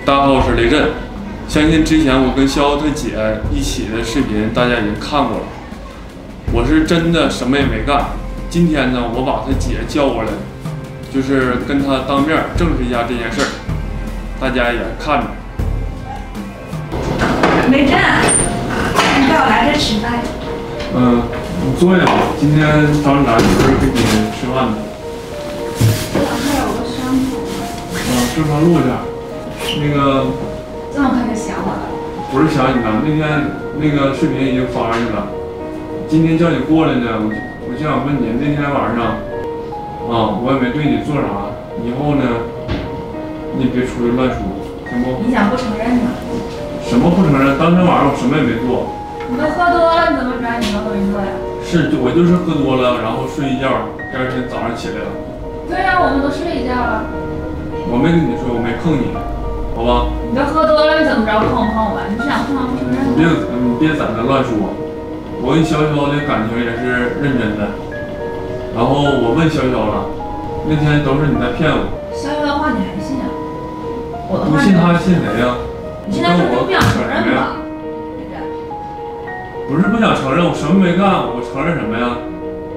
大家好，我是雷震。相信之前我跟逍遥他姐一起的视频，大家已经看过了。我是真的什么也没干。今天呢，我把他姐叫过来，就是跟他当面证实一下这件事儿。大家也看着。 雷震，你带我来这吃饭。 你坐下吧。今天找你来就是跟你吃饭的。 我还有个伤口。 正常录一下。那个。 这么快就想我了？ 不是想你了，那天那个视频已经发上去了。今天叫你过来呢，我就想问你，那天晚上，我也没对你做啥，以后呢，你别出去乱说，行不？ 你想不承认呢？ 什么不承认？当天晚上我什么也没做。 你都喝多了，你怎么知道你什么都没做呀？ 是，我就是喝多了，然后睡一觉，第二天早上起来了。 对呀，我们都睡一觉了。 我没跟你说，我没碰你，好吧？ 你都喝多了，你怎么知道碰不碰我？你是想碰不承认？ 你别在那乱说。我跟潇潇的感情也是认真的。然后我问潇潇了，那天都是你在骗我。 潇潇的话你还信啊？我的话不信他信谁呀？ 你现在是不想承认吧？ 不是不想承认，我什么没干，我承认什么呀？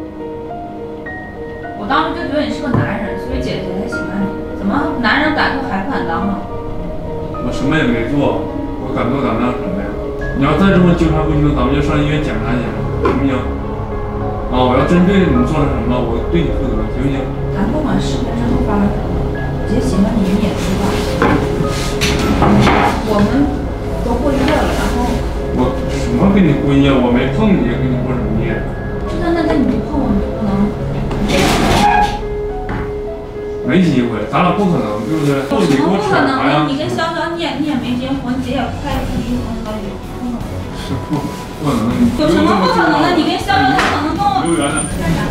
我当时就觉得你是个男人，所以姐姐才喜欢你。怎么男人敢做还不敢当呢？ 我什么也没做，我敢做敢当什么呀？你要再这么纠缠不清，咱们就上医院检查去，行不行？我要针对你做了什么，我对你负责，行不行？ 咱不管视频之后发生什么，姐喜欢你也知道。我们都过夜了，然后我什么跟你过夜？我没碰你，跟你过什么夜？ 就在那天你不碰我，你就不能。 没机会，咱俩不可能，对不对？ 怎么不可能呢？你跟潇潇你也没结婚，姐也快离婚了，有不可能。 是不可能。 有什么不可能的？你跟潇潇他可能跟我。 幼儿园呢？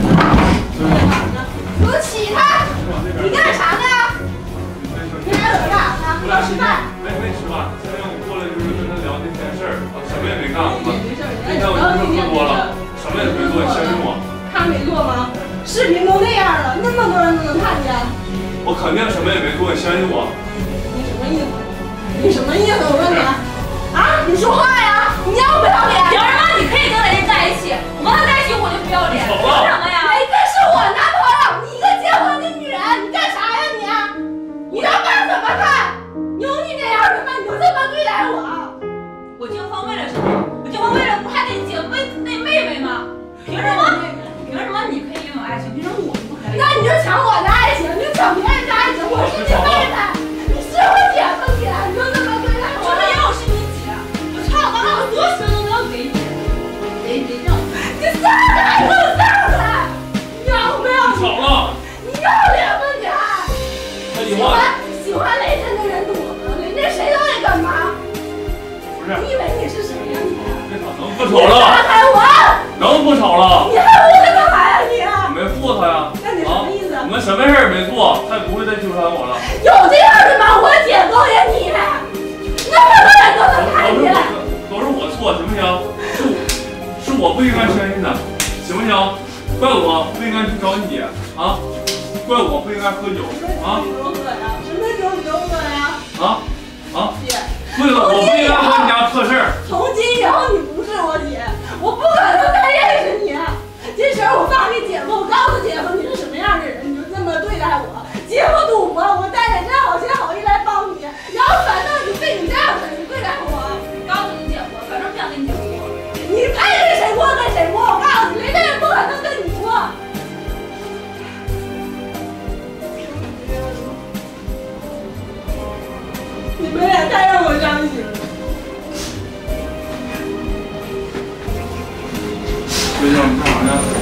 给我起开！你干啥呢？你俩搁这干啥呢？要吃饭？ 没吃饭。今天我过来就是跟他聊那件事儿，什么也没干过。那天我就是喝多了，什么也没做，相信我。 他没做吗？视频都那样了，那么多人都能看见。 我肯定什么也没做，相信我。 你什么意思？你什么意思？我问你。你说话呀！你要不要脸？ 凭什么你可以跟雷震在一起，我跟他在一起我就不要脸？凭什么呀？ 雷震是我男朋友，你一个结婚的女人，你干啥呀你？你让爸怎么看？有你这样的吗？你就这么对待我？ 我结婚为了什么？我结婚为了不还得结为那妹妹吗？凭什么？凭什么你可以拥有爱情？凭什么我不可以？ 那你就抢我的爱情，你就抢别人的爱情。我是你妹妹，你是我姐夫姐，你就这么对待我？ 什么因为我是你姐？我操他妈！我多少钱都要给你，给这样。 你上来给我上来！你要不要？ 吵了！ 你要脸吗你？喜欢雷震的人多吗？雷震谁都得干嘛？ 不是。 你以为你是谁呀你？ 能不吵了？ 打开我！ 能不吵了？ 你还护着干嘛呀你？ 我没护他呀。 那你什么意思？ 我们什么事儿也没做，他也不会再纠缠我了。 有这样的吗？我姐揍人你，那么多人都能看见。 都是我错，行不行？是我不应该相信的，行不行？怪我不应该去找你姐啊！怪我不应该喝酒啊！ 什么酒你都喝呀？姐， 对了，我不应该和你家破事儿。 从今以后你不是我姐，我不可能再认识你。这事儿我发给姐夫，我告诉姐夫你是什么样的人，你就这么对待我。姐夫赌博，我带着这好心好意来帮你，然后反正你被你这样式你对待我。 告诉你姐夫，反正不想跟你姐夫过。 你爱跟谁过跟谁过，我告诉你，雷震也不可能跟你过。你们俩太让我伤心了。 学校，你干啥呢？